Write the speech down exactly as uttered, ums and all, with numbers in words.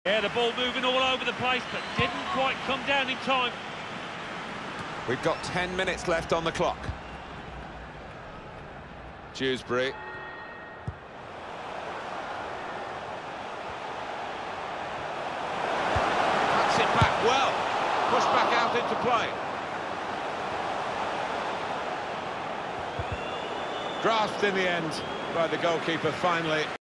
Yeah, the ball moving all over the place, but didn't quite come down in time. We've got ten minutes left on the clock. Dewsbury. Cuts it back well. Pushed back out into play. Grasped in the end by the goalkeeper finally.